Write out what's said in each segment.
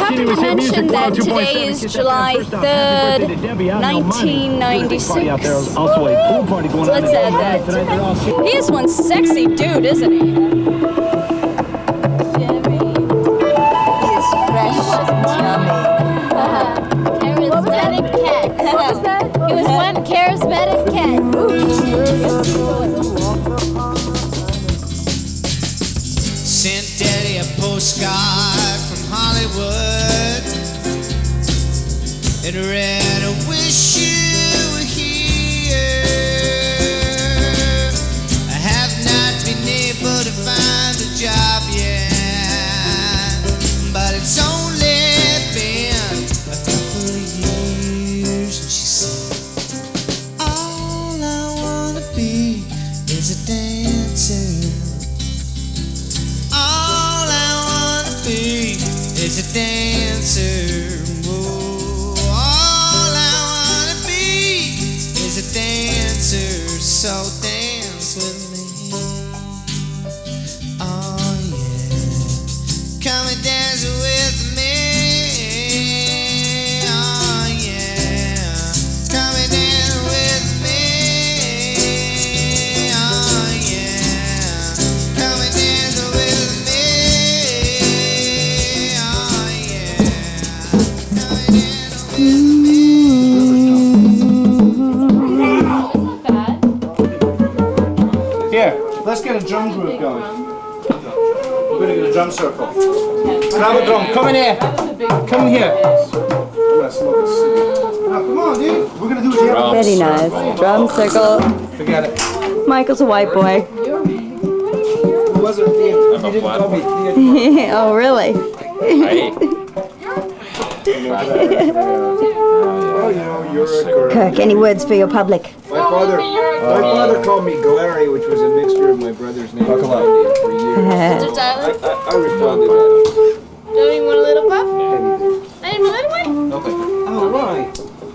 happen to mention that today is July 3rd, 1996. Let's add that. He is one sexy dude, isn't he? Jimmy. He is fresh and yummy. Charismatic cat. What was that? He was one charismatic cat. Sent Daddy a postcard from Hollywood. It read, I wish you were here. I have not been able to find a job yet, but it's only been a couple of years. And she said, all I wanna be is a dancer. All I wanna be is a dancer. Oh, all I wanna be is a dancer. So dance with me. Oh yeah, come and dance with me. Oh yeah, come and dance with me. Oh yeah, come and dance with me. Oh yeah, come and dance with me. Here, let's get a drum group going. We're gonna get a drum circle. Grab a drum. Come in here. Come here. Come on, dude. We're gonna do a jam. Very nice. Drum circle. Forget it. Michael's a white boy. Who was it? He didn't call me. Oh, really? Oh, you know, you're a girl. Kirk, any words for your public? My father called me Glary, which was a mixture of my brother's name and my name for years. Mr. Tyler, I responded that. don't you want a little puff? I need a little one. Okay. All right.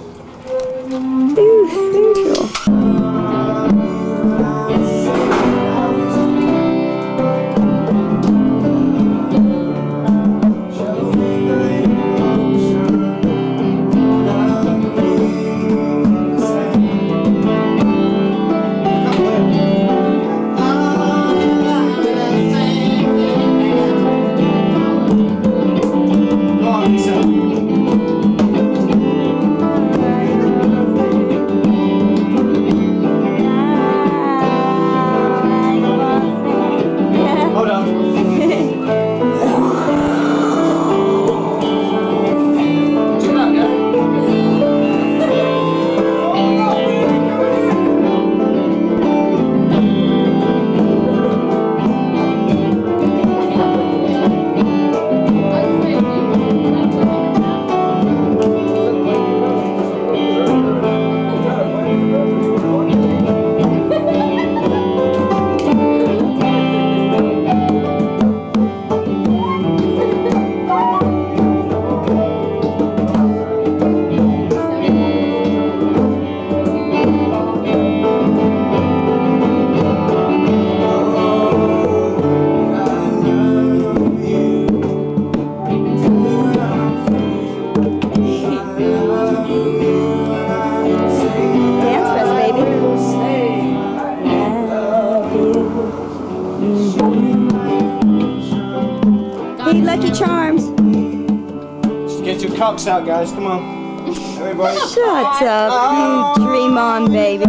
Hold on. Dance for us, baby. Hey, Lucky Charms. Get your cocks out, guys. Come on. Everybody. Shut up, you dream on, baby.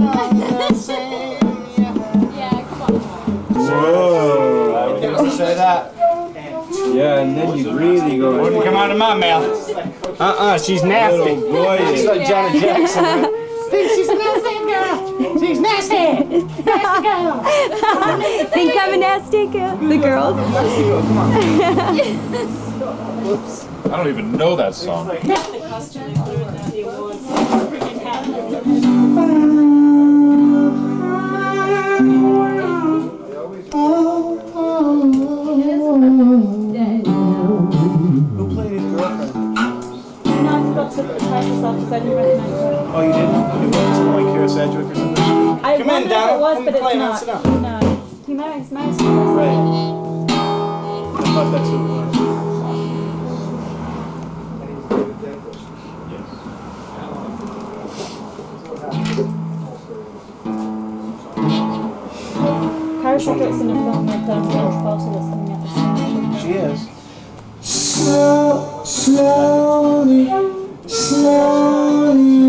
Whoa. You to say that. Yeah, and then you really go. Wouldn't come out of my mouth. She's nasty. Little boy. She's like Janet Jackson. She's a nasty girl. She's nasty. Nasty girl. Think I'm a nasty girl? The girls? I don't even know that song. Who played his girlfriend? Oh, you didn't? It was like Kira Sedgwick or something? Come in, Donna. It was, Come but play it's now, not. sit down. No. He marries Right. I thought that's who it was. actress in a film with Gwyneth Paltrow that's coming out this summer. She is. Slowly, slowly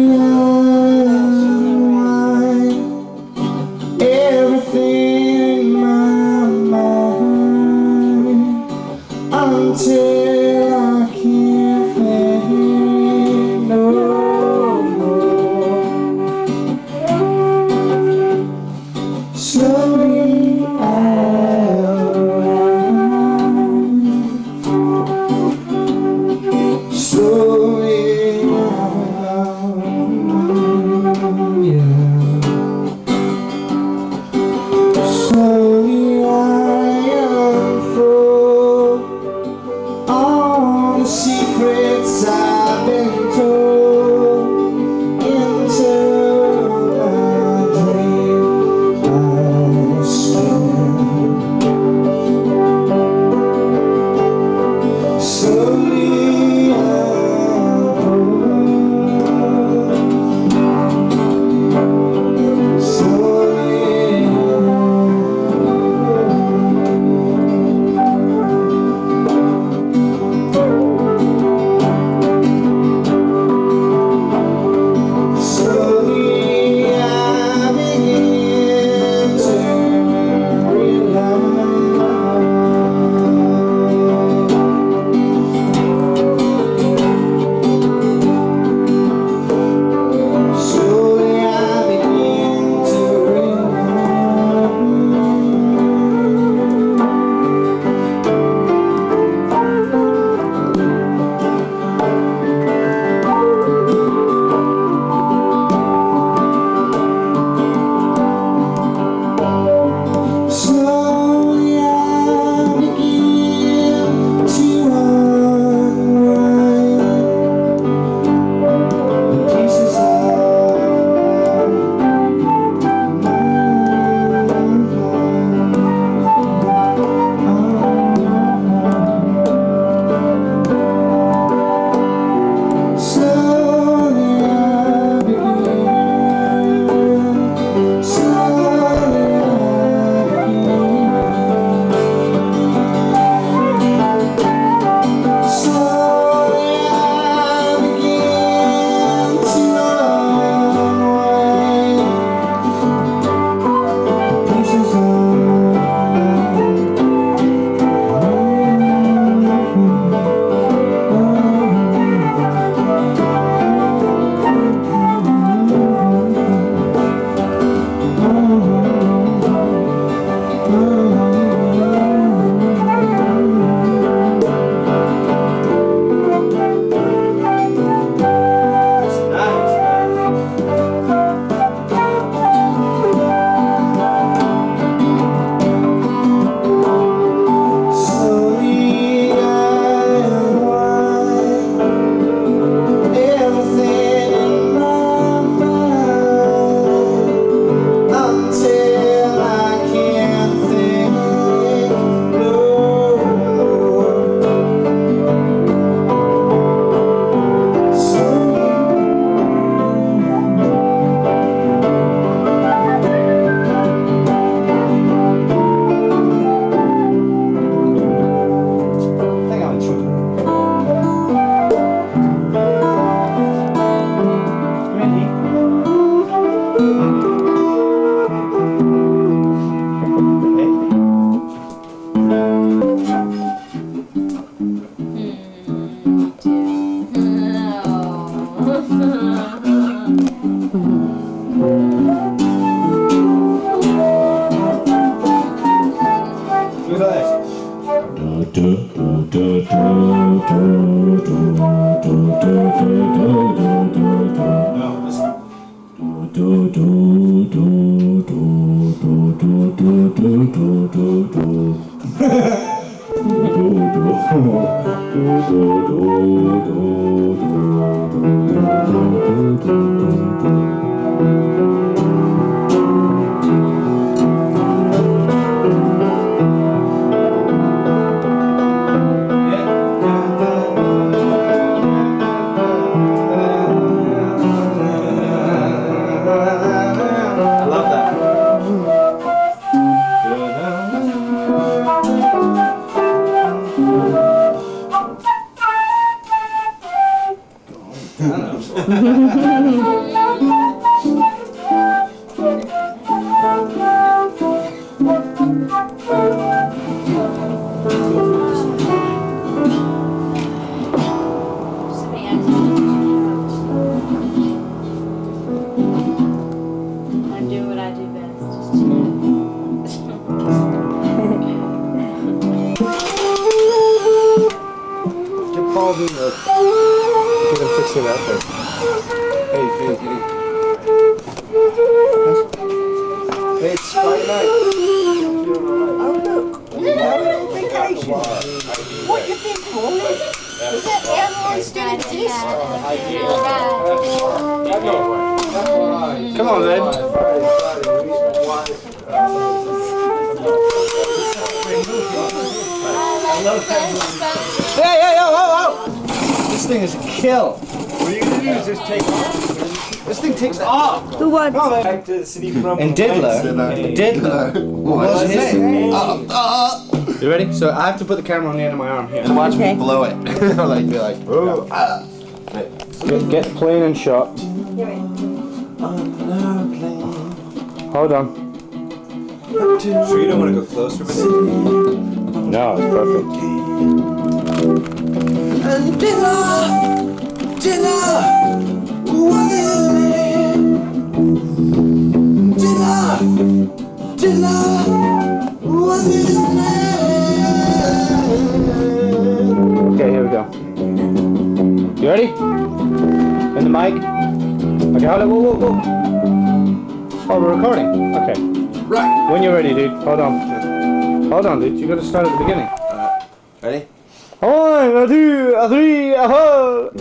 unwind everything in my mind until I can't think no more. Slowly secrets I've been told into my dream I swim slowly I love that. Get him fixing that thing. Hey. Hey, it's Friday night. Oh, look. We're having a vacation. What you think, Paulie? Is that airline still exist? Come on, man. Hey, oh! This thing is a kill. What are you gonna do? Is just take off? This thing takes off. Who won? Back to the city from. And Diddler. What was his name? You ready? So I have to put the camera on the end of my arm here. And watch me blow it. Like, be like, oh. Get the plane in shot. Hold on. Sure you don't want to go closer, but No, it's perfect. And Dilla, what is it? Dilla, what is it? Okay, here we go. You ready? In the mic? Okay, hold on, whoa. Oh, we're recording? Okay. Right. When you're ready, dude. Hold on. Hold on, dude. You gotta start at the beginning. Ready? 1, 2, 3, 4.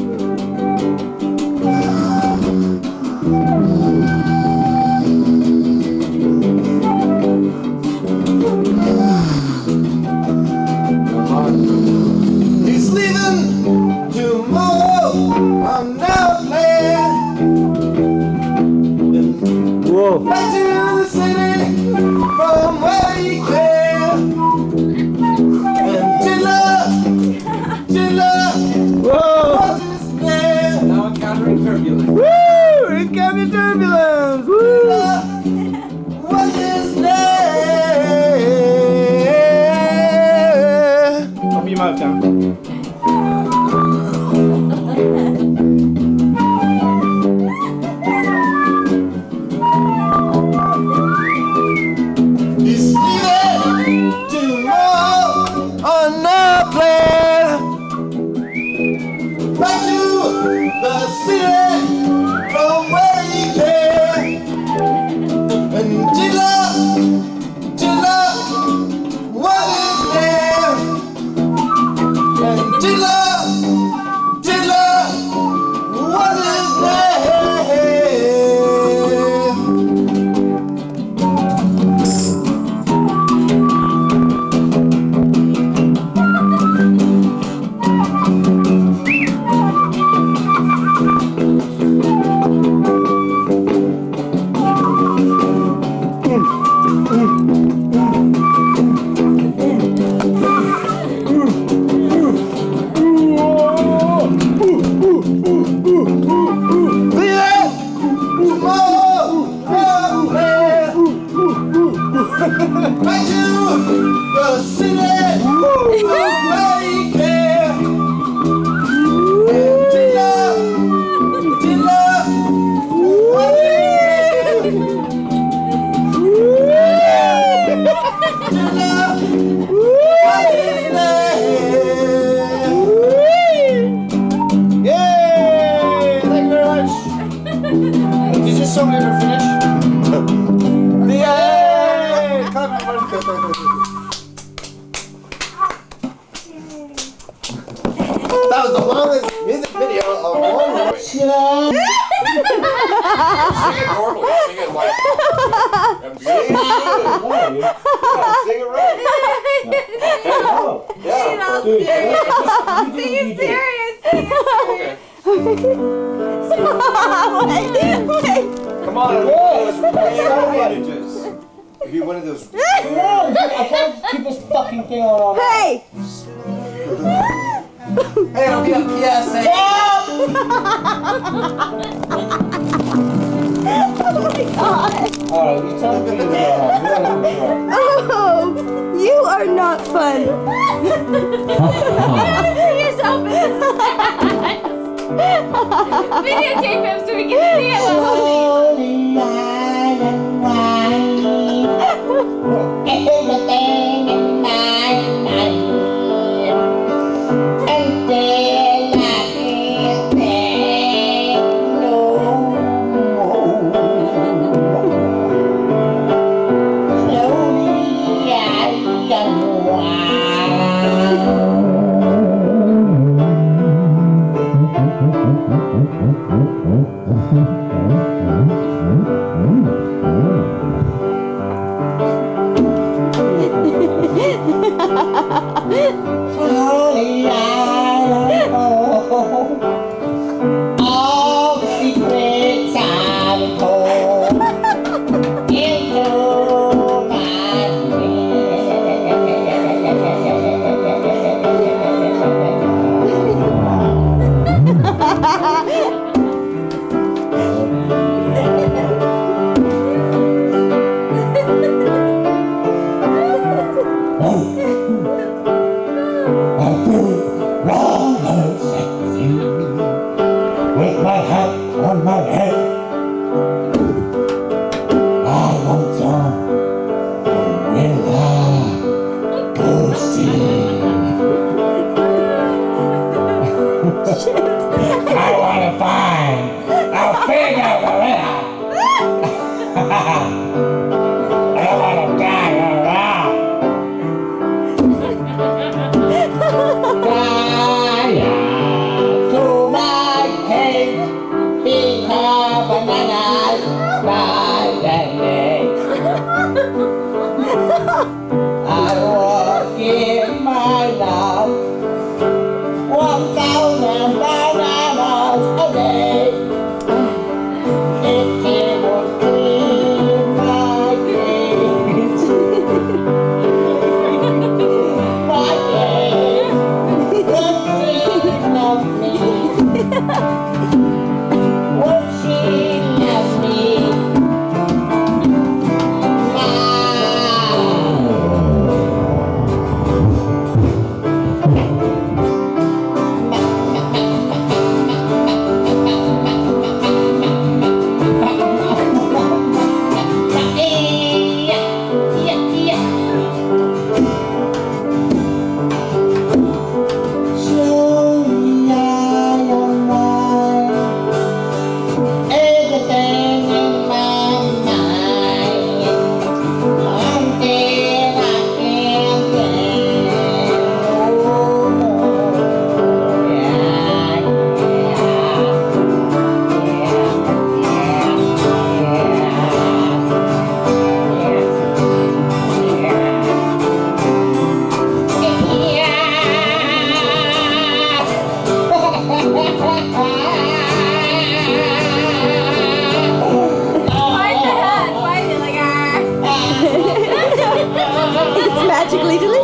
He's leaving tomorrow. I'm now playing. Whoa. Back to the city from where he came. And Dilla, Whoa. what's his name? Now encountering turbulence. Woo! Incoming turbulence! Woo! What's his name? Open your mouth down. He's leaving tomorrow on a plane. Back to the city from where he came. And Dilla, what is name? And Dilla, what is back to the city from where he came. And Dilla, what is Dilla, what is name? Yay! Thank you very much. Is this song ever finished? That was the longest music video of all time. Sing it normally. Sing it like. Sing it right. Sing it serious. Come on, be one of those. I can't keep this fucking thing on. Hey! Hey, it'll be a PSA. Alright, you tell me you're wrong. Oh, you are not fun. See yourself in this. Videotape him so we can see it while holding it. Everything in my life until I can't say no. Slowly I unwind. Slowly I unfold all the secrets I've told into my with my hat on my head, I want to gorilla pussy. I want to find a female gorilla. I want to die around. To my cage, feed her bananas, fried and eggs. I walk in my love 1,000 bananas a day. If it would clean my cage, my cage would clean of me. Would she love me? Slowly I unwind everything in my mind until I can't think no more. It's magically delicious.